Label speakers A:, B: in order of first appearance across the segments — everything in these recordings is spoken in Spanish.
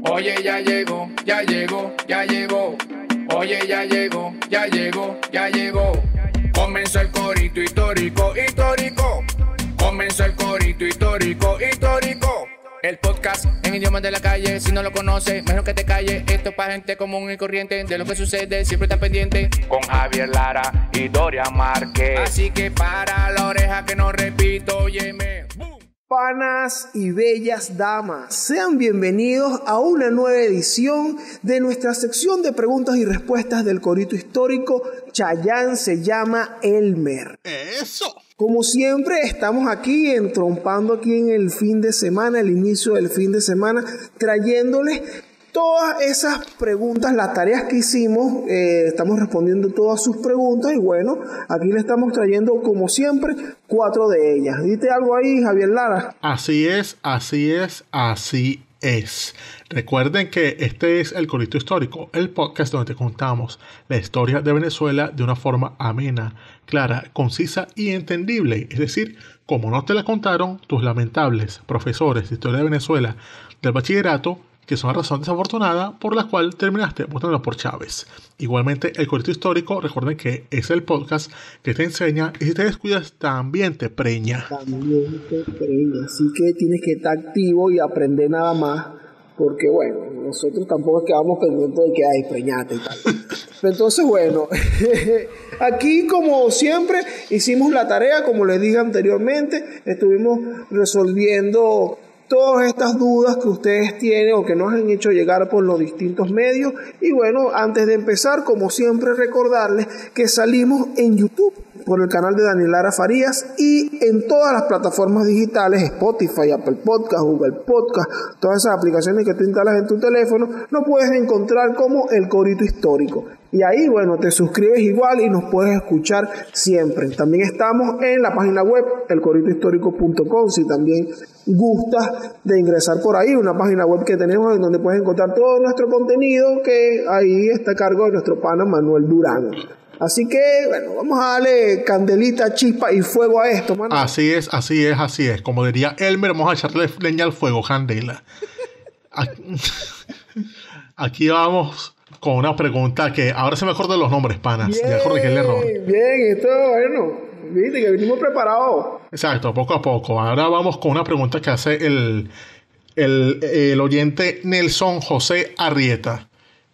A: Oye, ya llegó, ya llegó, ya llegó. Oye, ya llegó, ya llegó, ya llegó. Comenzó el corito histórico, histórico. Comenzó el corito histórico, histórico. El podcast en idiomas de la calle. Si no lo conoces, mejor que te calles. Esto es para gente común y corriente. De lo que sucede, siempre está pendiente. Con Javier Lara y Dorian Márquez. Así que para la oreja que no repito, óyeme.
B: Panas y bellas damas, sean bienvenidos a una nueva edición de nuestra sección de preguntas y respuestas del corito histórico. Chayanne se llama Elmer.
C: ¡Eso!
B: Como siempre, estamos aquí entrompando aquí en el fin de semana, el inicio del fin de semana, trayéndoles todas esas preguntas, las tareas que hicimos. Estamos respondiendo todas sus preguntas y bueno, aquí le estamos trayendo como siempre 4 de ellas. ¿Dite algo ahí, Javier Lara?
C: Así es, así es, así es. Recuerden que este es el Corito Histórico, el podcast donde te contamos la historia de Venezuela de una forma amena, clara, concisa y entendible. Es decir, como no te la contaron tus lamentables profesores de historia de Venezuela del bachillerato, que son la razón desafortunada por la cual terminaste votando por Chávez. Igualmente, el Corito Histórico, recuerden que es el podcast que te enseña y si te descuidas también te preña. También
B: te preña, así que tienes que estar activo y aprender nada más, porque bueno, nosotros tampoco quedamos pendientes de que hay preñate y tal. Entonces bueno, aquí como siempre hicimos la tarea, como les dije anteriormente, estuvimos resolviendo todas estas dudas que ustedes tienen o que nos han hecho llegar por los distintos medios. Y bueno, antes de empezar, como siempre, recordarles que salimos en YouTube por el canal de Daniel Lara Farías y en todas las plataformas digitales, Spotify, Apple Podcast, Google Podcast, todas esas aplicaciones que tú instalas en tu teléfono, nos puedes encontrar como El Corito Histórico. Y ahí, bueno, te suscribes igual y nos puedes escuchar siempre. También estamos en la página web, elcoritohistórico.com, si también gustas de ingresar por ahí, una página web que tenemos en donde puedes encontrar todo nuestro contenido, que ahí está a cargo de nuestro pana Manuel Durán. Así que, bueno, vamos a darle candelita, chispa y fuego a esto, mano.
C: Así es, así es, así es. Como diría Elmer, vamos a echarle leña al fuego, candela. Aquí vamos con una pregunta que ahora se me acuerdo de los nombres, panas.
B: Bien,
C: ya corregí el error.
B: Bien, esto, bueno, viste que venimos preparados.
C: Exacto, poco a poco. Ahora vamos con una pregunta que hace el oyente Nelson José Arrieta.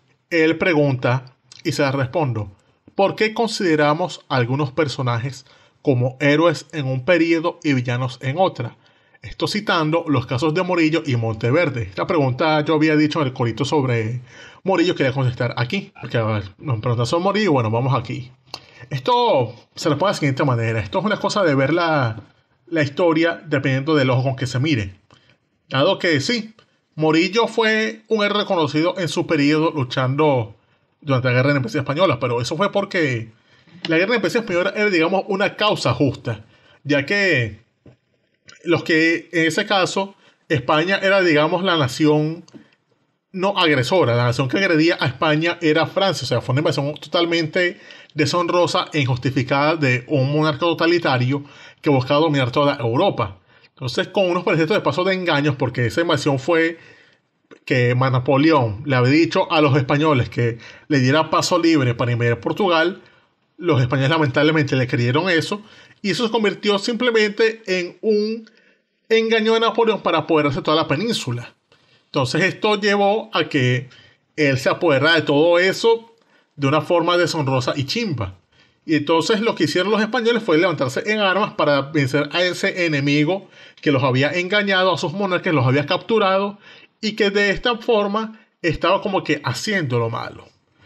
C: Él pregunta, y se la respondo: ¿por qué consideramos a algunos personajes como héroes en un periodo y villanos en otra? Esto citando los casos de Morillo y Monteverde. Esta pregunta yo había dicho en el corito sobre Morillo, quería contestar aquí. Porque a ver, nos preguntan sobre Morillo, bueno, vamos aquí. Esto se responde de la siguiente manera. Esto es una cosa de ver la historia dependiendo del ojo con que se mire. Dado que sí, Morillo fue un héroe reconocido en su periodo luchando durante la Guerra de Independencia Española, pero eso fue porque la Guerra de Independencia Española era, digamos, una causa justa, ya que los que en ese caso España era, digamos, la nación no agresora, la nación que agredía a España era Francia. O sea, fue una invasión totalmente deshonrosa e injustificada de un monarca totalitario que buscaba dominar toda Europa. Entonces, con unos pretextos de paso de engaños, porque esa invasión fue que Napoleón le había dicho a los españoles que le diera paso libre para invadir Portugal. Los españoles lamentablemente le creyeron eso, y eso se convirtió simplemente en un engaño de Napoleón para apoderarse de toda la península. Entonces esto llevó a que él se apoderara de todo eso de una forma deshonrosa y chimba. Y entonces lo que hicieron los españoles fue levantarse en armas para vencer a ese enemigo que los había engañado, a sus monarcas, los había capturado, y que de esta forma estaba como que haciendo lo malo.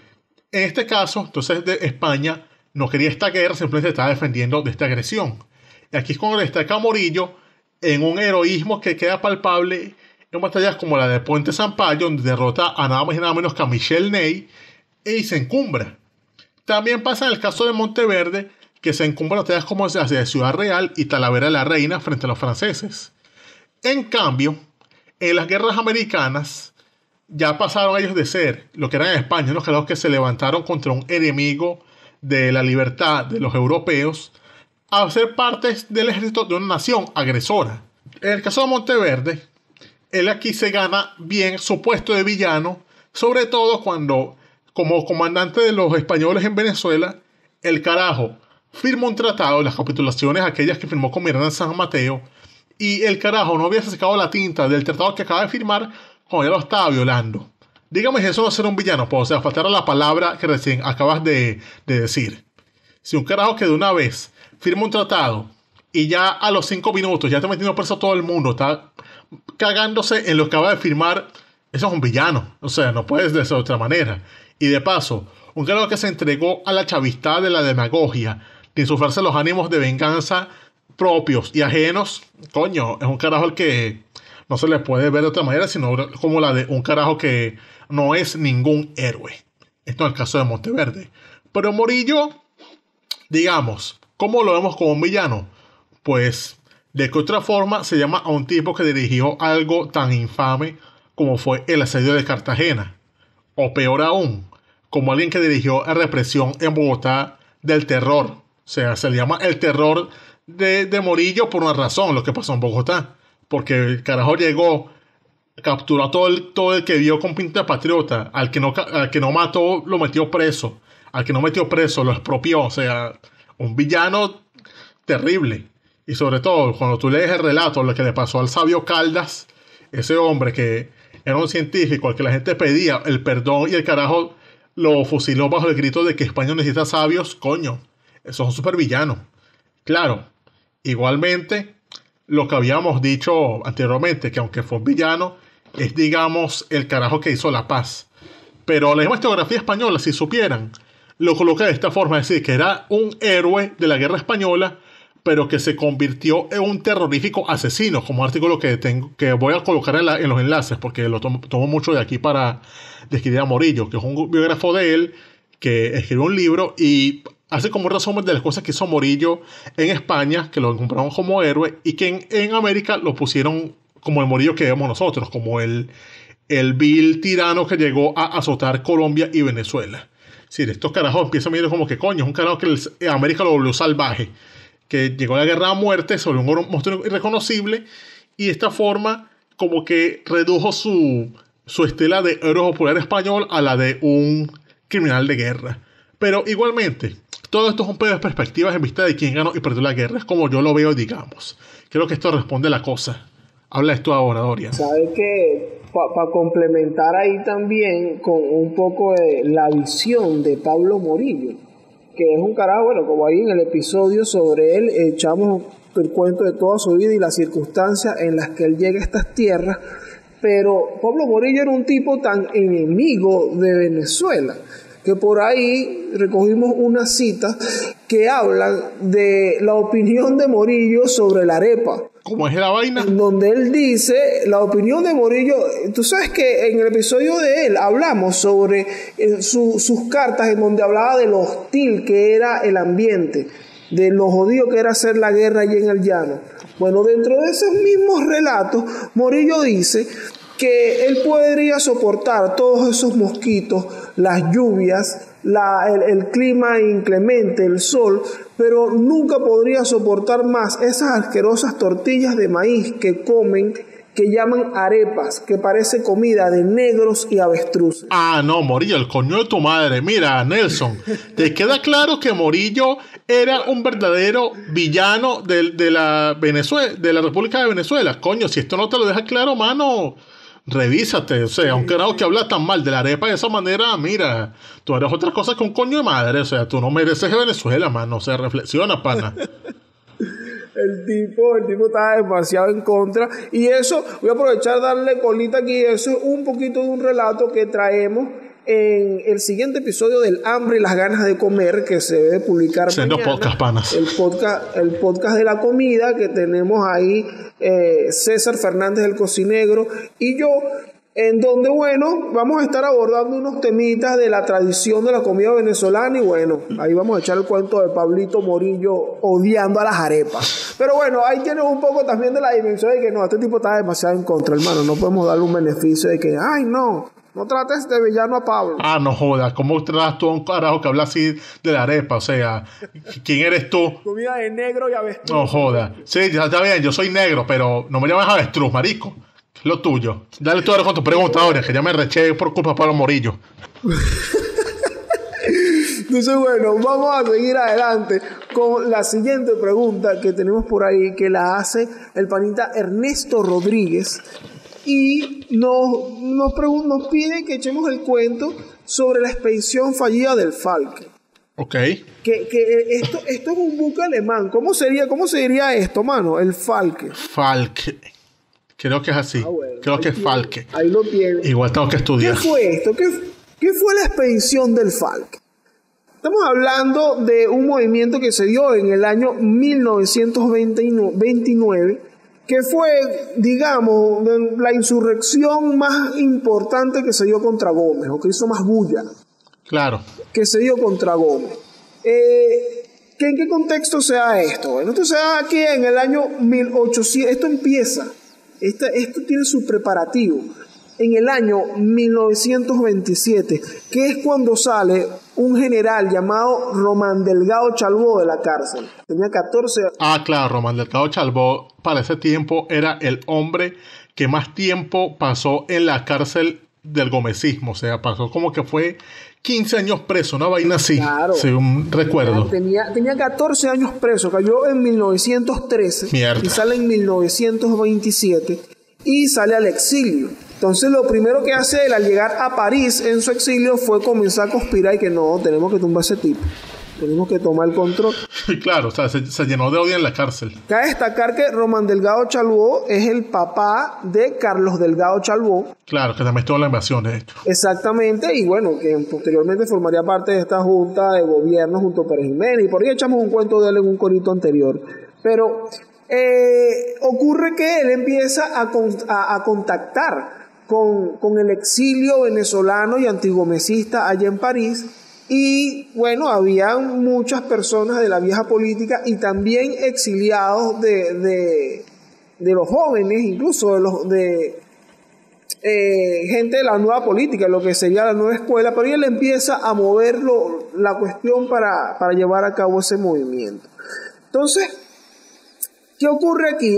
C: En este caso, entonces, de España no quería esta guerra, simplemente estaba defendiendo de esta agresión. Y aquí es cuando destaca Morillo en un heroísmo que queda palpable en batallas como la de Puente Sampayo, donde derrota a nada más y nada menos que a Michel Ney y se encumbra. También pasa en el caso de Monteverde, que se encumbra en batallas como las de Ciudad Real y Talavera de la Reina frente a los franceses. En cambio, en las guerras americanas ya pasaron ellos de ser lo que eran en España, unos soldados que se levantaron contra un enemigo de la libertad de los europeos, a ser partes del ejército de una nación agresora. En el caso de Monteverde, él aquí se gana bien su puesto de villano, sobre todo cuando, como comandante de los españoles en Venezuela, el carajo firma un tratado, las capitulaciones aquellas que firmó con Miranda en San Mateo, y el carajo no había sacado la tinta del tratado que acaba de firmar cuando ya lo estaba violando. Dígame, eso no es ser un villano, pues, o sea, faltar a la palabra que recién acabas de decir. Si un carajo que de una vez firma un tratado y ya a los 5 minutos ya está metiendo preso a todo el mundo, está cagándose en lo que acaba de firmar, eso es un villano. O sea, no puedes decirlo de otra manera. Y de paso, un carajo que se entregó a la chavistad de la demagogia, de insuflarse los ánimos de venganza propios y ajenos, coño, es un carajo al que no se le puede ver de otra manera, sino como la de un carajo que no es ningún héroe. Esto es el caso de Monteverde. Pero Morillo, digamos, ¿cómo lo vemos como un villano? Pues, de qué otra forma se llama a un tipo que dirigió algo tan infame como fue el asedio de Cartagena. O peor aún, como alguien que dirigió la represión en Bogotá del terror. O sea, se le llama el terror de Morillo por una razón, lo que pasó en Bogotá. Porque el carajo llegó, capturó a todo el que vio con pinta de patriota. Al que no mató, lo metió preso. Al que no metió preso, lo expropió. O sea, un villano terrible. Y sobre todo, cuando tú lees el relato, lo que le pasó al sabio Caldas, ese hombre que era un científico al que la gente pedía el perdón y el carajo lo fusiló bajo el grito de que España necesita sabios, coño, eso es un super villano. Claro, igualmente, lo que habíamos dicho anteriormente, que aunque fue un villano, es, digamos, el carajo que hizo la paz. Pero la misma historiografía española, si supieran, lo coloca de esta forma, es decir, que era un héroe de la guerra española, pero que se convirtió en un terrorífico asesino, como artículo que voy a colocar en los enlaces, porque lo tomo mucho de aquí para describir a Morillo, que es un biógrafo de él, que escribió un libro y hace como un resumen de las cosas que hizo Morillo en España, que lo compraron como héroe, y que en América lo pusieron como el Morillo que vemos nosotros, como el vil tirano que llegó a azotar Colombia y Venezuela. Es decir, estos carajos empiezan a mirar como que coño, es un carajo que América lo volvió salvaje, que llegó a la guerra a muerte sobre un monstruo irreconocible, y de esta forma como que redujo su estela de héroe popular español a la de un criminal de guerra. Pero igualmente, todo esto es un pedo de perspectivas en vista de quién ganó y perdió la guerra. Es como yo lo veo, digamos. Creo que esto responde a la cosa. Habla esto ahora, Dorian.
B: ¿Sabes qué? Para complementar ahí también con un poco de la visión de Pablo Morillo, que es un carajo, bueno, como ahí en el episodio sobre él echamos el cuento de toda su vida y las circunstancias en las que él llega a estas tierras, pero Pablo Morillo era un tipo tan enemigo de Venezuela, que por ahí recogimos unas citas que hablan de la opinión de Morillo sobre la arepa.
C: ¿Cómo es la vaina?
B: Donde él dice, la opinión de Morillo, tú sabes que en el episodio de él hablamos sobre sus cartas en donde hablaba de lo hostil que era el ambiente, de lo jodido que era hacer la guerra allí en el llano. Bueno, dentro de esos mismos relatos, Morillo dice que él podría soportar todos esos mosquitos, las lluvias, el clima inclemente, el sol, pero nunca podría soportar más esas asquerosas tortillas de maíz que comen, que llaman arepas, que parece comida de negros y avestruces.
C: Ah, no, Morillo, el coño de tu madre. Mira, Nelson, ¿te queda claro que Morillo era un verdadero villano de la República de Venezuela? Coño, si esto no te lo deja claro, mano, revísate. O sea, un carajo que habla tan mal de la arepa de esa manera, mira, tú eres otra cosa que un coño de madre. O sea, tú no mereces de Venezuela, mano. O sea, reflexiona, pana.
B: El tipo está demasiado en contra. Y eso, voy a aprovechar darle colita aquí. Eso es un poquito de un relato que traemos en el siguiente episodio del Hambre y las ganas de comer, que se debe publicar
C: Siendo
B: mañana.
C: podcast, panas.
B: El podcast de la comida, que tenemos ahí César Fernández, el cocinegro, y yo, en donde, bueno, vamos a estar abordando unos temitas de la tradición de la comida venezolana, y bueno, ahí vamos a echar el cuento de Pablito Morillo odiando a las arepas. Pero bueno, ahí tienes un poco también de la dimensión de que no, este tipo está demasiado en contra, hermano. No podemos darle un beneficio de que, ay, no trates de villano a Pablo.
C: Ah, no jodas, ¿cómo tratas tú a un carajo que habla así de la arepa? O sea, ¿quién eres tú?
B: Comida de negro y avestruz.
C: No jodas. Sí, ya está bien, yo soy negro, pero no me llames avestruz, marico. Lo tuyo. Dale tú ahora con tu pregunta ahora, que ya me reché por culpa de Pablo Morillo.
B: Entonces, bueno, vamos a seguir adelante con la siguiente pregunta que tenemos por ahí, que la hace el panita Ernesto Rodríguez. Y nos pide que echemos el cuento sobre la expedición fallida del Falke.
C: Ok.
B: Que esto es un buque alemán. ¿Cómo se diría esto, mano? El Falke.
C: Falke. Creo que es así.
B: Bueno,
C: creo que es Falke.
B: Ahí lo tiene.
C: Igual tengo que estudiar.
B: ¿Qué fue esto? ¿Qué fue la expedición del Falke? Estamos hablando de un movimiento que se dio en el año 1929, que fue, digamos, la insurrección más importante que se dio contra Gómez, o que hizo más bulla. Claro. Que se dio contra Gómez. ¿En qué contexto se da esto? Bueno, esto se da aquí en el año 1800. Esto empieza. Esto tiene su preparativo. En el año 1927, que es cuando sale un general llamado Román Delgado Chalbaud de la cárcel. Tenía 14 años.
C: Ah, claro, Román Delgado Chalbaud para ese tiempo era el hombre que más tiempo pasó en la cárcel del gomecismo. O sea, pasó como que fue 15 años preso, una vaina así, claro, según recuerdo.
B: Tenía 14 años preso, cayó en 1913. Mierda. Y sale en 1927 y sale al exilio. Entonces lo primero que hace él al llegar a París en su exilio fue comenzar a conspirar y que no, tenemos que tumbar a ese tipo. Tenemos que tomar el control.
C: Claro, o sea, se llenó de odio en la cárcel.
B: Cabe destacar que Román Delgado Chalbaud es el papá de Carlos Delgado Chalbaud.
C: Claro, que también estuvo en la invasión, de hecho.
B: Exactamente, y bueno, que posteriormente formaría parte de esta junta de gobierno junto a Pérez Jiménez. Y por ahí echamos un cuento de él en un corito anterior. Pero ocurre que él empieza a contactar con el exilio venezolano y antigomecista allá en París. Y bueno, había muchas personas de la vieja política y también exiliados de los jóvenes, incluso de gente de la nueva política, lo que sería la nueva escuela, pero él empieza a mover la cuestión para llevar a cabo ese movimiento. Entonces, ¿qué ocurre aquí?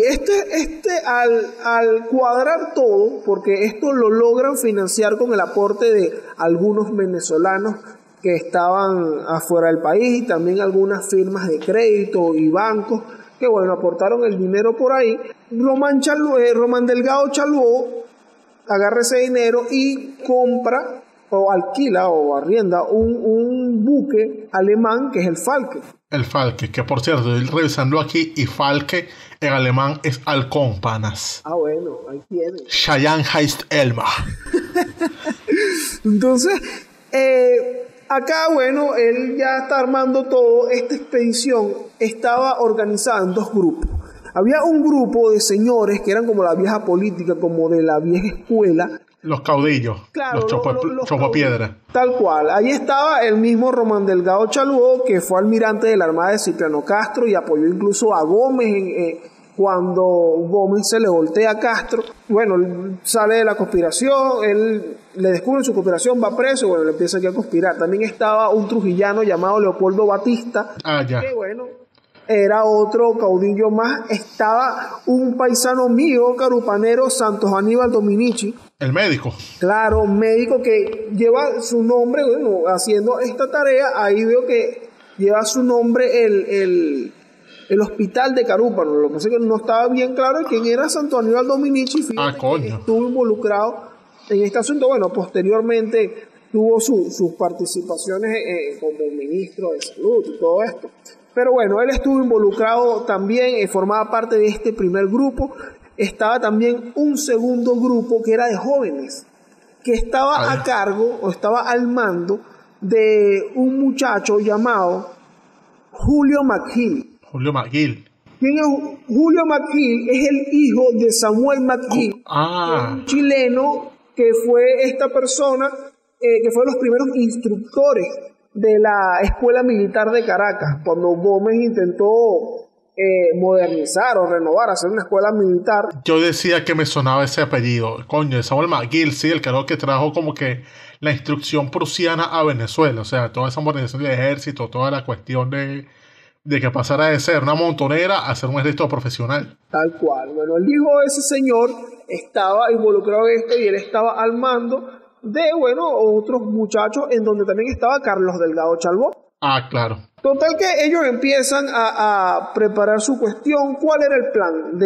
B: Al cuadrar todo, porque esto lo logran financiar con el aporte de algunos venezolanos que estaban afuera del país, y también algunas firmas de crédito y bancos que, bueno, aportaron el dinero por ahí. Román Delgado Chalbaud agarra ese dinero y compra o alquila o arrienda un buque alemán que es el Falke.
C: El Falke, que por cierto, estoy revisando aquí, y Falke en alemán es halcón, panas.
B: Ah, bueno, ahí tiene.
C: Cheyenne heißt Elmar.
B: Entonces, acá, bueno, él ya está armando todo. Esta expedición estaba organizada en dos grupos. Había un grupo de señores que eran como la vieja política, como de la vieja escuela.
C: Los caudillos,
B: claro,
C: los chopapiedra.
B: Tal cual. Ahí estaba el mismo Román Delgado Chalbaud, que fue almirante de la Armada de Cipriano Castro y apoyó incluso a Gómez cuando Gómez se le voltea a Castro. Bueno, sale de la conspiración, él le descubre su conspiración, va preso, bueno, le empieza aquí a conspirar. También estaba un trujillano llamado Leopoldo Batista, que bueno, era otro caudillo más. Estaba un paisano mío, carupanero, Santos Aníbal Dominici.
C: El médico.
B: Claro, un médico que lleva su nombre, bueno, haciendo esta tarea, ahí veo que lleva su nombre el hospital de Carúpano. Lo que pasa es que no estaba bien claro quién era Santo Aníbal Dominici.
C: Coño.
B: Estuvo involucrado en este asunto. Bueno, posteriormente tuvo sus participaciones como ministro de salud y todo esto. Pero bueno, él estuvo involucrado también, formaba parte de este primer grupo. Estaba también un segundo grupo que era de jóvenes, que estaba a cargo o estaba al mando de un muchacho llamado Julio McGill.
C: Julio McGill.
B: ¿Quién es Julio McGill? Es el hijo de Samuel McGill, que es un chileno que fue esta persona que fue de los primeros instructores de la Escuela Militar de Caracas, cuando Gómez intentó modernizar o renovar, hacer una escuela militar.
C: Yo decía que me sonaba ese apellido. Coño, Samuel McGill, sí, el que trajo como que la instrucción prusiana a Venezuela. O sea, toda esa modernización del ejército, toda la cuestión de de que pasara de ser una montonera a ser un ejército profesional.
B: Tal cual. Bueno, el hijo de ese señor estaba involucrado en esto y él estaba al mando de, bueno, otros muchachos, en donde también estaba Carlos Delgado Chalbó.
C: Ah, claro.
B: Total que ellos empiezan a preparar su cuestión. ¿Cuál era el plan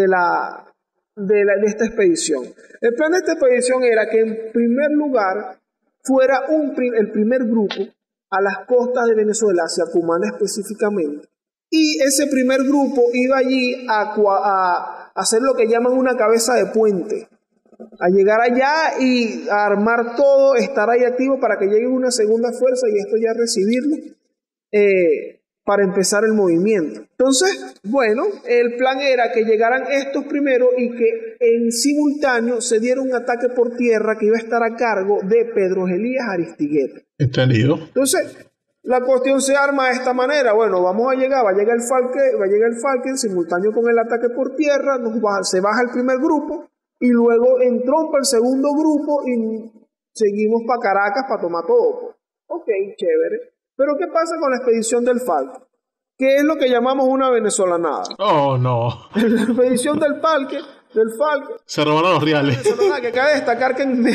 B: de esta expedición? El plan de esta expedición era que en primer lugar fuera el primer grupo a las costas de Venezuela, hacia Cumaná específicamente. Y ese primer grupo iba allí a hacer lo que llaman una cabeza de puente, a llegar allá y a armar todo, estar ahí activo para que llegue una segunda fuerza y esto ya recibirlo para empezar el movimiento. Entonces, bueno, el plan era que llegaran estos primero y que en simultáneo se diera un ataque por tierra que iba a estar a cargo de Pedro Elías Aristigueta.
C: Entendido.
B: Entonces, la cuestión se arma de esta manera. Bueno, va a llegar el Falken simultáneo con el ataque por tierra, se baja el primer grupo y luego entrompa el segundo grupo y seguimos para Caracas para tomar todo. Ok, chévere. Pero ¿qué pasa con la expedición del Falken? ¿Qué es lo que llamamos una venezolanada?
C: Oh, no.
B: La expedición del Falken
C: se robaron los reales.
B: Que cabe destacar que en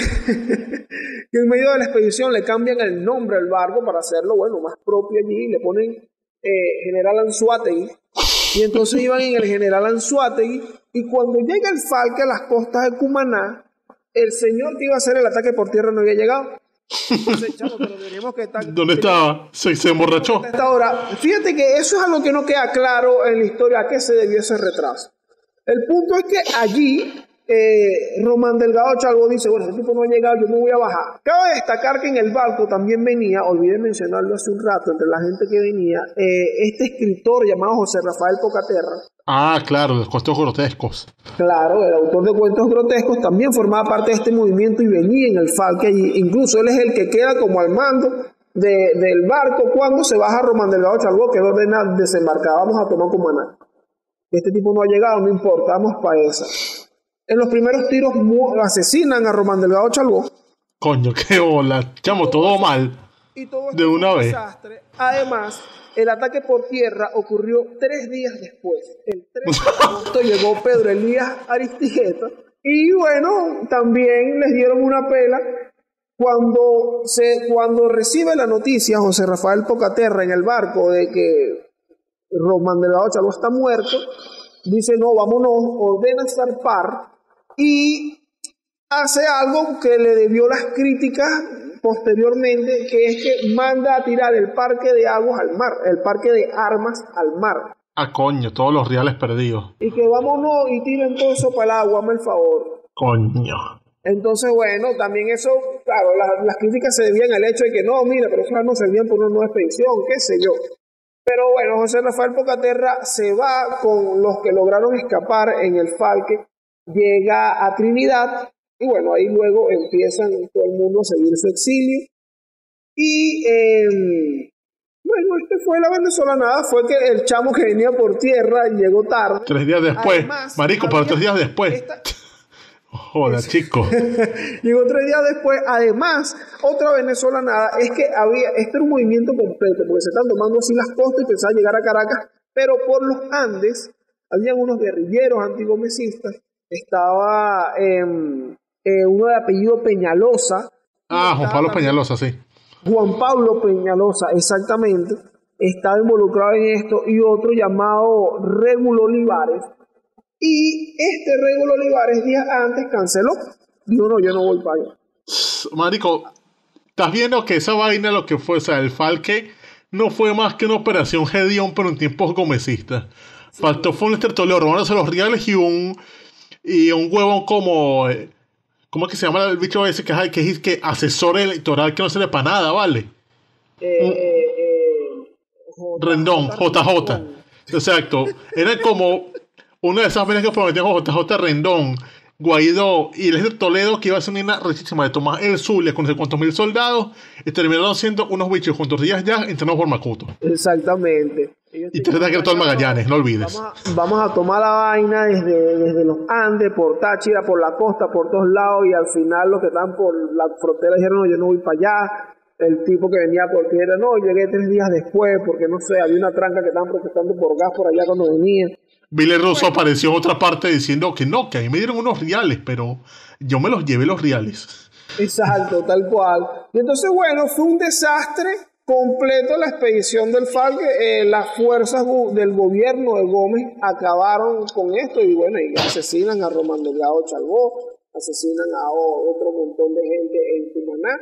B: medio de la expedición le cambian el nombre al barco para hacerlo, bueno, más propio allí, y le ponen General Anzoátegui, y entonces iban en el General Anzoátegui, y cuando llega el Falken a las costas de Cumaná, el señor que iba a hacer el ataque por tierra no había llegado. Entonces, chamo, pero tenemos que estar...
C: ¿Dónde estaba? Se emborrachó.
B: Ahora, fíjate que eso es algo que no queda claro en la historia a qué se debió ese retraso. El punto es que allí Román Delgado Chalbó dice, bueno, ese tipo no ha llegado, yo me voy a bajar. Cabe destacar que en el barco también venía, olvidé mencionarlo hace un rato, entre la gente que venía, este escritor llamado José Rafael Pocaterra.
C: Ah, claro, los cuentos grotescos.
B: Claro, el autor de cuentos grotescos también formaba parte de este movimiento y venía en el Falken, y incluso él es el que queda como al mando del barco cuando se baja Román Delgado Chalbó, que ordena desembarcar, vamos a tomar Cumaná. Este tipo no ha llegado, no importa, vamos para esa. En los primeros tiros asesinan a Román Delgado Chalbó.
C: Coño, qué bola. Chamo, todo mal.
B: Y todo
C: de una vez.
B: Desastre. Además, el ataque por tierra ocurrió 3 días después. El 3 de agosto llegó Pedro Elías Aristigueta. Y bueno, también les dieron una pela. Cuando recibe la noticia José Rafael Pocaterra en el barco de que Román Delgado Chalbó está muerto, dice no, vámonos, ordena zarpar y hace algo que le debió las críticas posteriormente, que es que manda a tirar el parque de aguas al mar, el parque de armas al mar.
C: Ah, coño, todos los reales perdidos.
B: Y que vámonos y tiren todo eso para el agua, hazme el favor.
C: Coño.
B: Entonces, bueno, también eso, claro, las críticas se debían al hecho de que no, mira, pero eso no servían por una nueva expedición, qué sé yo. Pero bueno, José Rafael Pocaterra se va con los que lograron escapar en el Falken, llega a Trinidad y bueno, ahí luego empiezan todo el mundo a seguir su exilio. Y bueno, fue la venezolanada, fue que el chamo que venía por tierra llegó tarde.
C: 3 días después, además, marico, pero 3 días después. Joder, chico.
B: Llegó 3 días después. Además, otra venezolanada es que este era un movimiento completo, porque se están tomando así las costas y pensaban llegar a Caracas, pero por los Andes habían unos guerrilleros antigomecistas. Estaba uno de apellido Peñalosa.
C: Ah, Juan Pablo Peñalosa, sí.
B: Juan Pablo Peñalosa, exactamente. Estaba involucrado en esto, y otro llamado Régulo Olivares. Y este Régulo Olivares días antes canceló. Dijo, no, yo no voy para allá.
C: Marico, estás viendo que esa vaina lo que fue, o sea, el Falken no fue más que una operación Gedeón, pero en tiempos gomecistas. Sí. Faltó fue un estertoleo, robándose los reales y un huevón como... ¿Cómo es que se llama el bicho ese que es que asesor electoral que no sirve para nada, ¿vale? Rendón, JJ. Exacto. Era como una de esas veces que prometían JJ Rendón, Guaidó y el ejército Toledo, que iba a ser una rechísima de Tomás el Zulia con no sé cuántos mil soldados, y terminaron siendo unos bichos con tortillas ya entrenados por Macuto.
B: Exactamente.
C: Y te da que todo el Magallanes, no olvides.
B: Vamos a tomar la vaina desde los Andes, por Táchira, por la costa, por todos lados, y al final los que están por la frontera dijeron, no, yo no voy para allá. el tipo que venía por tierra, no, llegué 3 días después porque no sé, había una tranca que estaban protestando por gas por allá cuando venía.
C: Billy Russo apareció en otra parte diciendo que no, que a mí me dieron unos reales, pero yo me los llevé los reales.
B: Exacto, tal cual. Y entonces, bueno, fue un desastre completo la expedición del FARC. Las fuerzas del gobierno de Gómez acabaron con esto y bueno, y asesinan a Román Delgado Chalbó, asesinan a otro montón de gente en Cumaná.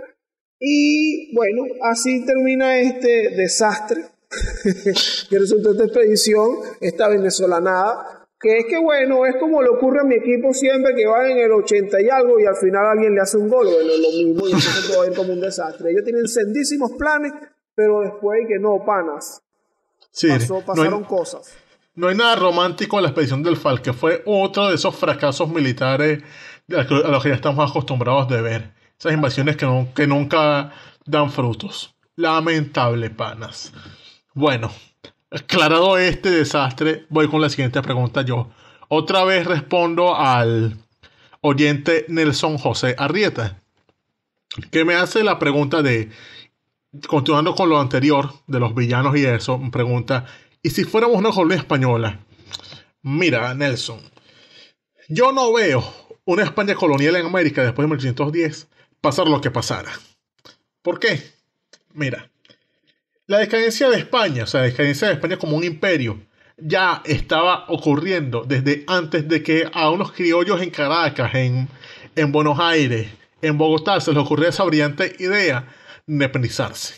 B: Y bueno, así termina este desastre que resultó esta expedición, esta venezolanada, que es que bueno, es como le ocurre a mi equipo siempre, que va en el 80 y algo y al final alguien le hace un gol, bueno, lo mismo, y entonces todo va a ir como un desastre. Ellos tienen sendísimos planes, pero después que no, panas,
C: sí,
B: pasaron cosas.
C: No hay nada romántico en la expedición del FARC, que fue otro de esos fracasos militares a los que ya estamos acostumbrados de ver. Esas invasiones que nunca dan frutos. Lamentable, panas. Bueno, aclarado este desastre, voy con la siguiente pregunta yo. Otra vez respondo al oyente Nelson José Arrieta, que me hace la pregunta de, continuando con lo anterior, de los villanos y eso, me pregunta, ¿y si fuéramos una colonia española? Mira, Nelson, yo no veo una España colonial en América después de 1810 pasar lo que pasara. ¿Por qué? Mira, la decadencia de España, o sea, la decadencia de España como un imperio, ya estaba ocurriendo desde antes de que a unos criollos en Caracas, en Buenos Aires, en Bogotá, se les ocurriera esa brillante idea de independizarse.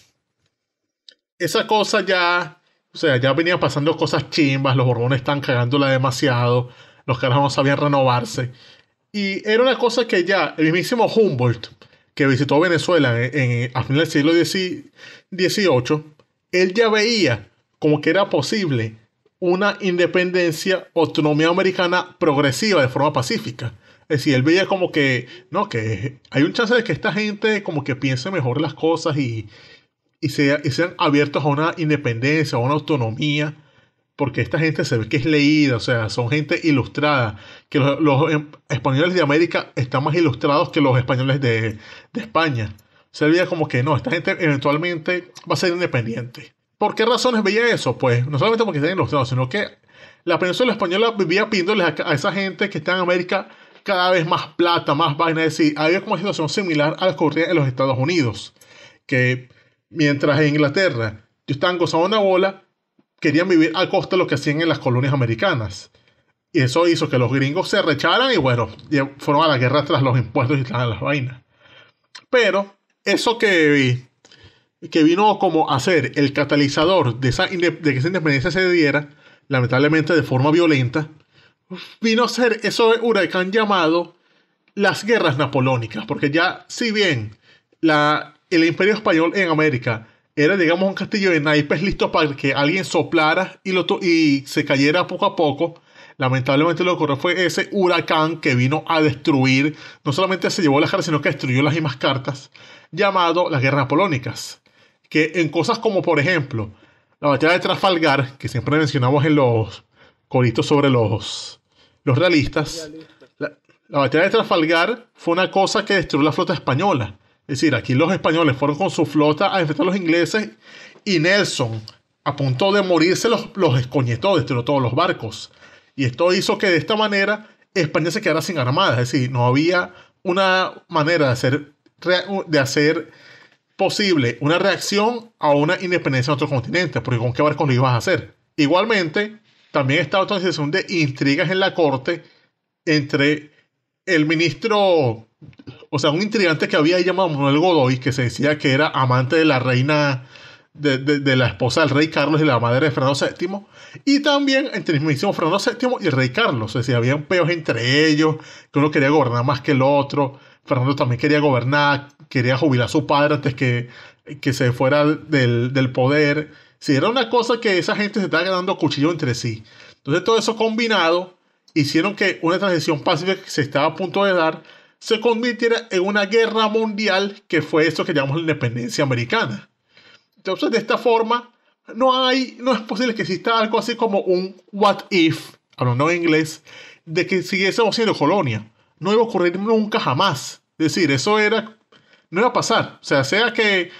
C: Esa cosa ya, o sea, ya venían pasando cosas chimbas, los Borbones están cagándola demasiado, los carajos no sabían renovarse. Y era una cosa que ya el mismísimo Humboldt, que visitó Venezuela a finales del siglo XVIII, él ya veía como que era posible una independencia, autonomía americana progresiva de forma pacífica. Es decir, él veía como que, no, que hay un chance de que esta gente como que piense mejor las cosas y sean abiertos a una independencia, a una autonomía, porque esta gente se ve que es leída, o sea, son gente ilustrada, que los españoles de América están más ilustrados que los españoles de España. Se veía como que no, esta gente eventualmente va a ser independiente. ¿Por qué razones veía eso? Pues no solamente porque están ilustrados, sino que la península española vivía pidiéndoles a esa gente que está en América cada vez más plata, más vaina. Es decir, había como una situación similar a la que ocurría en los Estados Unidos, que mientras en Inglaterra estaban gozando una bola, querían vivir a costa de lo que hacían en las colonias americanas. Y eso hizo que los gringos se recharan y bueno, fueron a la guerra tras los impuestos y tras las vainas. Pero eso que vino como a ser el catalizador de que esa independencia se diera, lamentablemente de forma violenta, vino a ser ese huracán llamado las guerras napoleónicas. Porque ya, si bien el imperio español en América era, digamos, un castillo de naipes listo para que alguien soplara y se cayera poco a poco, lamentablemente lo que ocurrió fue ese huracán que vino a destruir, no solamente se llevó las cartas, sino que destruyó las mismas cartas, llamado las guerras napoleónicas. Que en cosas como, por ejemplo, la batalla de Trafalgar, que siempre mencionamos en los coritos sobre los realistas, la batalla de Trafalgar fue una cosa que destruyó la flota española. Es decir, aquí los españoles fueron con su flota a enfrentar a los ingleses y Nelson, a punto de morirse, los escoñetó, destruyó todos los barcos. Y esto hizo que de esta manera España se quedara sin armada. Es decir, no había una manera de hacer posible una reacción a una independencia en otro continente, porque ¿con qué barcos lo ibas a hacer? Igualmente, también estaba otra situación de intrigas en la corte entre el ministro, o sea, un intrigante que había llamado Manuel Godoy, que se decía que era amante de la reina, de la esposa del rey Carlos y la madre de Fernando VII, y también entre el mismísimo Fernando VII y el rey Carlos. Es decir, había peos entre ellos, que uno quería gobernar más que el otro. Fernando también quería gobernar, quería jubilar a su padre antes que se fuera del poder. Sí, era una cosa que esa gente se estaba ganando cuchillo entre sí. Entonces todo eso combinado hicieron que una transición pacífica que se estaba a punto de dar se convirtiera en una guerra mundial, que fue eso que llamamos la independencia americana. Entonces, de esta forma, no es posible que exista algo así como un what if, hablando en inglés, de que siguiésemos siendo colonia. No iba a ocurrir nunca jamás. Es decir, eso no iba a pasar. O sea que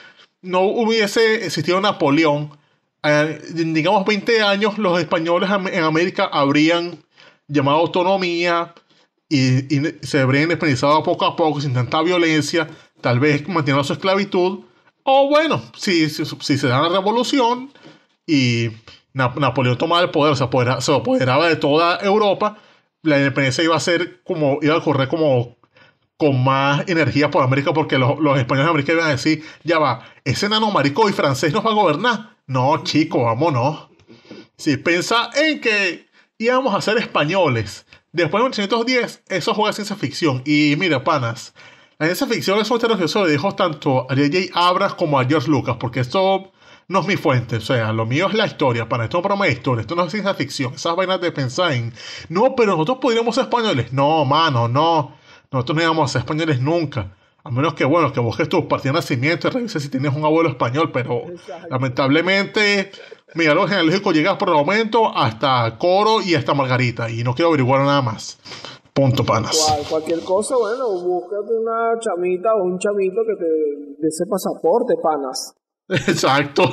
C: no hubiese existido Napoleón, digamos 20 años, los españoles en América habrían llamado autonomía y se habrían independizado poco a poco sin tanta violencia, tal vez manteniendo su esclavitud. O bueno, si se da la revolución y Napoleón tomaba el poder, se apoderaba de toda Europa, la independencia iba a correr como con más energía por América, porque los españoles de América iban a decir, ya va, ese nano marico y francés nos va a gobernar. No, chico, vámonos. Si piensa en que íbamos a ser españoles después de 1810, eso juega ciencia ficción. Y mira, panas, la ciencia ficción es un tema que eso le dijo tanto a J.J. Abrams como a George Lucas, porque esto no es mi fuente. O sea, lo mío es la historia, para esto es un programa de historia, esto no es ciencia ficción. Esas vainas de pensar en, no, pero nosotros podríamos ser españoles. No, mano, no. Nosotros no íbamos a ser españoles nunca. A menos que, bueno, que busques tu partida de nacimiento y revises si tienes un abuelo español, pero
B: Exacto.
C: lamentablemente mi árbol genealógico llega por el momento hasta Coro y hasta Margarita, y no quiero averiguar nada más. Punto, panas.
B: Cualquier cosa, bueno, búscate una chamita o un chamito que te dé ese pasaporte, panas.
C: Exacto.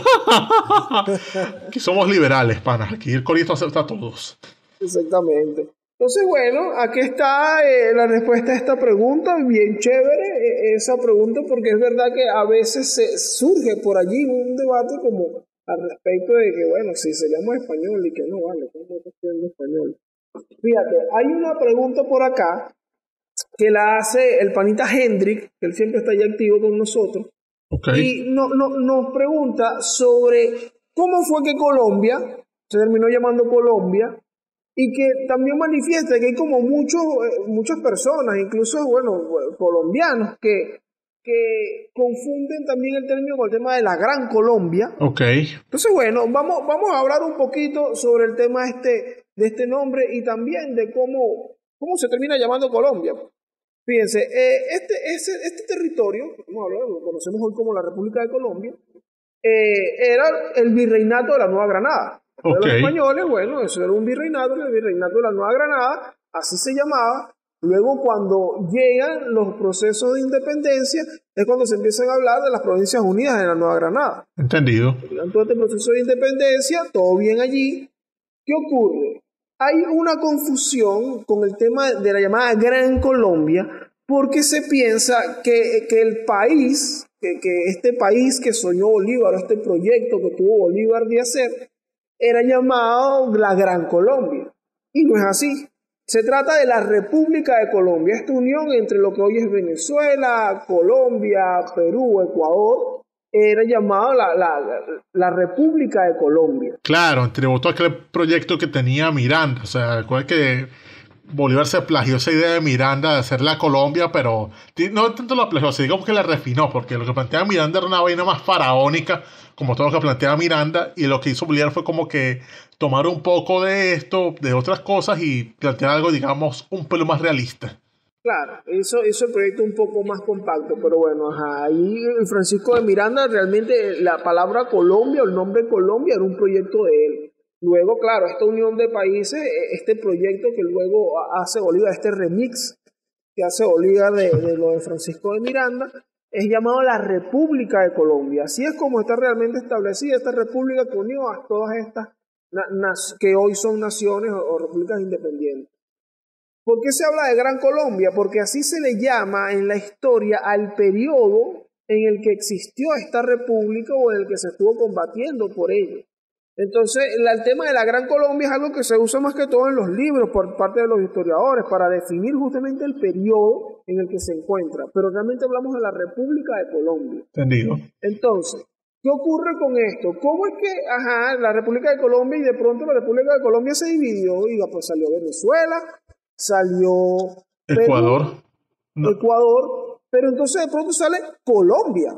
C: Aquí somos liberales, panas. Aquí el corito acepta a todos.
B: Exactamente. Entonces, bueno, aquí está la respuesta a esta pregunta, bien chévere esa pregunta, porque es verdad que a veces surge por allí un debate como al respecto de que, bueno, si seríamos español y que no, vale, ¿cómo estás siendo español? Fíjate, hay una pregunta por acá que la hace el panita Hendrik, que él siempre está ahí activo con nosotros,
C: Okay.
B: y nos pregunta sobre cómo fue que Colombia se terminó llamando Colombia, y que también manifiesta que hay como muchas personas, incluso, bueno, colombianos, que confunden también el término con el tema de la Gran Colombia.
C: Ok.
B: Entonces, bueno, vamos a hablar un poquito sobre el tema de este nombre y también de cómo se termina llamando Colombia. Fíjense, este territorio, vamos a hablar, lo conocemos hoy como la República de Colombia, era el virreinato de la Nueva Granada. De los españoles, bueno, eso era un virreinato, el virreinato de la Nueva Granada, así se llamaba. Luego, cuando llegan los procesos de independencia, es cuando se empiezan a hablar de las Provincias Unidas de la Nueva Granada.
C: Entendido.
B: Llegan todo este proceso de independencia, todo bien allí. ¿Qué ocurre? Hay una confusión con el tema de la llamada Gran Colombia, porque se piensa que el país, que este país que soñó Bolívar, este proyecto que tuvo Bolívar de hacer, era llamado la Gran Colombia. Y no es así. Se trata de la República de Colombia, esta unión entre lo que hoy es Venezuela, Colombia, Perú, Ecuador, era llamado la República de Colombia.
C: Claro, tributó a aquel proyecto que tenía Miranda. O sea, recuerda que Bolívar se plagió esa idea de Miranda de hacer la Colombia, pero no tanto la plagió, sino digamos que la refinó, porque lo que planteaba Miranda era una vaina más faraónica, como todo lo que planteaba Miranda, y lo que hizo Bolívar fue como que tomar un poco de esto, de otras cosas, y plantear algo, digamos, un pelo más realista.
B: Claro, hizo el proyecto un poco más compacto, pero bueno, ajá, ahí Francisco de Miranda, realmente la palabra Colombia, o el nombre Colombia, era un proyecto de él. Luego, claro, esta unión de países, este proyecto que luego hace Bolívar, este remix que hace Bolívar de lo de Francisco de Miranda, es llamado la República de Colombia. Así es como está realmente establecida esta república que unió a todas estas que hoy son naciones o repúblicas independientes. ¿Por qué se habla de Gran Colombia? Porque así se le llama en la historia al periodo en el que existió esta república o en el que se estuvo combatiendo por ello. Entonces, el tema de la Gran Colombia es algo que se usa más que todo en los libros por parte de los historiadores para definir justamente el periodo en el que se encuentra. Pero realmente hablamos de la República de Colombia.
C: Entendido.
B: Entonces, ¿qué ocurre con esto? ¿Cómo es que, la República de Colombia y de pronto la República de Colombia se dividió? Y pues salió Venezuela, salió Perú,
C: Ecuador. No.
B: Ecuador, pero entonces de pronto sale Colombia.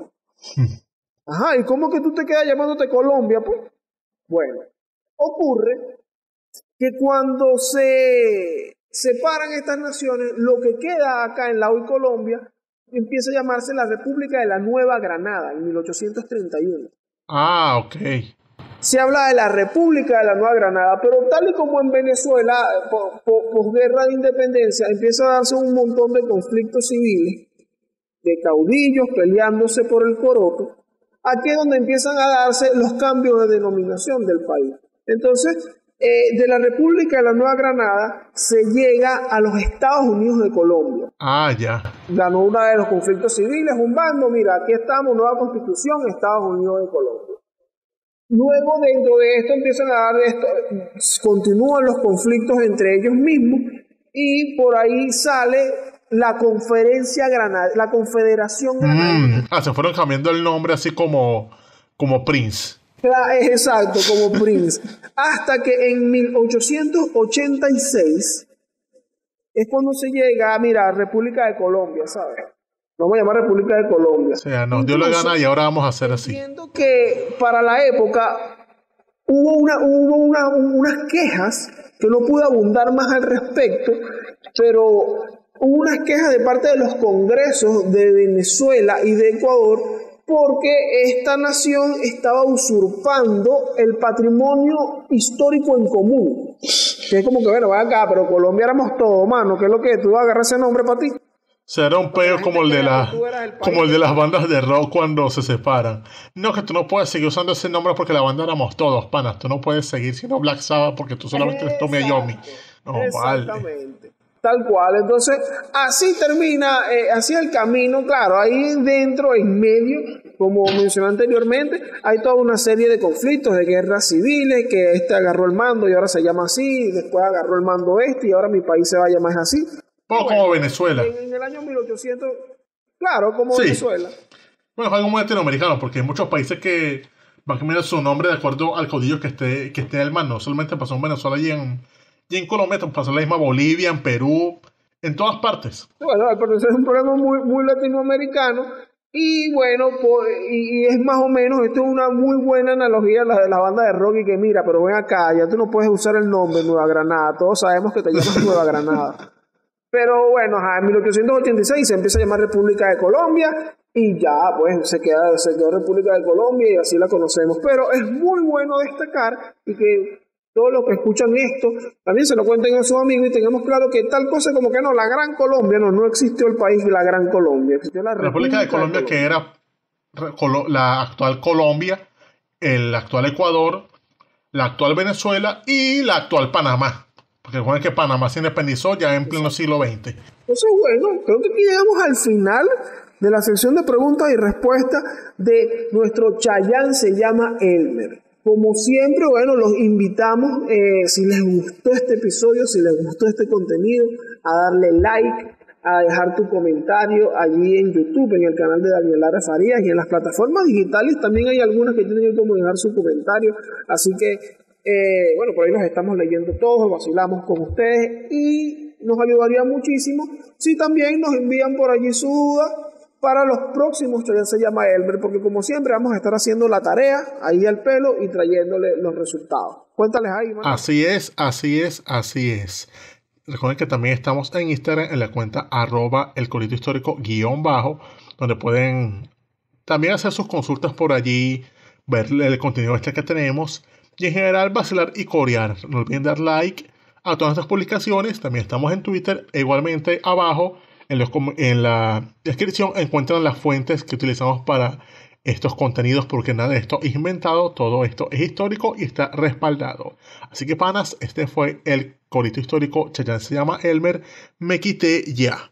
B: ¿Y cómo que tú te quedas llamándote Colombia, pues? Bueno, ocurre que cuando se separan estas naciones, lo que queda acá en la hoy Colombia empieza a llamarse la República de la Nueva Granada en 1831.
C: Ok.
B: Se habla de la República de la Nueva Granada, pero tal y como en Venezuela, posguerra de independencia, empieza a darse un montón de conflictos civiles, de caudillos peleándose por el coroto. aquí es donde empiezan a darse los cambios de denominación del país. Entonces, de la República de la Nueva Granada se llega a los Estados Unidos de Colombia.
C: Ah, ya.
B: Ganó uno de los conflictos civiles, un bando, mira, aquí estamos, nueva constitución, Estados Unidos de Colombia. Luego, dentro de esto, empiezan a dar esto, continúan los conflictos entre ellos mismos, y por ahí sale la Confederación Granadina.
C: Se fueron cambiando el nombre así como Prince.
B: Exacto, como Prince. Hasta que en 1886 es cuando se llega a, mira, República de Colombia, ¿sabes? Nos vamos a llamar República de Colombia.
C: O sea, nos dio la gana y ahora vamos a hacer así.
B: Entiendo que para la época hubo unas quejas, que no pude abundar más al respecto, pero hubo unas quejas de parte de los congresos de Venezuela y de Ecuador, porque esta nación estaba usurpando el patrimonio histórico en común. Que es como que, bueno, va acá, pero Colombia éramos todos, mano. ¿Qué es lo que tú vas a agarrar ese nombre para ti?
C: Será un peo como el de las bandas de rock cuando se separan. No, que tú no puedes seguir usando ese nombre porque la banda éramos todos, panas. Tú no puedes seguir siendo Black Sabbath porque tú solamente eres Tommy Iommi. No,
B: exactamente.
C: Vale.
B: Tal cual. Entonces, así termina, así el camino. Claro, ahí dentro, en medio, como mencioné anteriormente, hay toda una serie de conflictos, de guerras civiles, que este agarró el mando y ahora se llama así, y después agarró el mando y ahora mi país se va a llamar así.
C: Bueno, como Venezuela.
B: En el año 1800, claro, como sí. Venezuela.
C: Bueno, es algo muy latinoamericano, porque hay muchos países que van a cambiar su nombre de acuerdo al caudillo que esté al mando. No solamente pasó en Venezuela y en Colombia, pasó en la misma Bolivia, en Perú, en todas partes.
B: Bueno, pero ese es un problema muy, muy latinoamericano. Y bueno, y es más o menos, esto es una muy buena analogía de la banda de rock, y que mira, pero ven acá, ya tú no puedes usar el nombre Nueva Granada, todos sabemos que te llamas Nueva Granada. Pero bueno, en 1886 se empieza a llamar República de Colombia, y ya pues se quedó República de Colombia y así la conocemos. Pero es muy bueno destacar, y que todos los que escuchan esto también se lo cuenten a sus amigos, y tengamos claro que tal cosa como que no, la Gran Colombia, no existió el país la Gran Colombia, existió la
C: República de Colombia, que era la actual Colombia, el actual Ecuador, la actual Venezuela y la actual Panamá. Porque recuerden que Panamá se independizó ya en pleno siglo XX.
B: Entonces, bueno, creo que aquí llegamos al final de la sección de preguntas y respuestas de nuestro Chayán se llama Elmer. Como siempre, bueno, los invitamos, si les gustó este episodio, si les gustó este contenido, a darle like, a dejar tu comentario allí en YouTube, en el canal de Daniel Lara Farías, y en las plataformas digitales también hay algunas que tienen como dejar su comentario. Así que, bueno, por ahí los estamos leyendo todos, vacilamos con ustedes, y nos ayudaría muchísimo si también nos envían por allí su duda para los próximos Chayán se llama Elmer, porque como siempre vamos a estar haciendo la tarea ahí al pelo y trayéndole los resultados. Cuéntales ahí, man.
C: Así es. Recuerden que también estamos en Instagram en la cuenta @elcoritohistórico_, donde pueden también hacer sus consultas por allí, ver el contenido que tenemos y en general vacilar y corear. No olviden dar like a todas nuestras publicaciones. También estamos en Twitter, e igualmente abajo en la descripción encuentran las fuentes que utilizamos para estos contenidos, porque nada de esto es inventado, todo esto es histórico y está respaldado. Así que panas, este fue el Corito Histórico Chayán se llama Elmer. Me quité ya.